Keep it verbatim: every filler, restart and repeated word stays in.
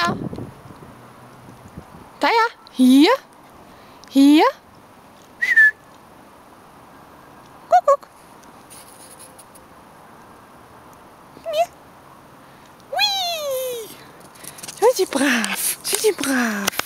Taya. Taya, hier. Hier. Kuckuck. Hier. Hui. Sind Sie brav. Sind Sie brav.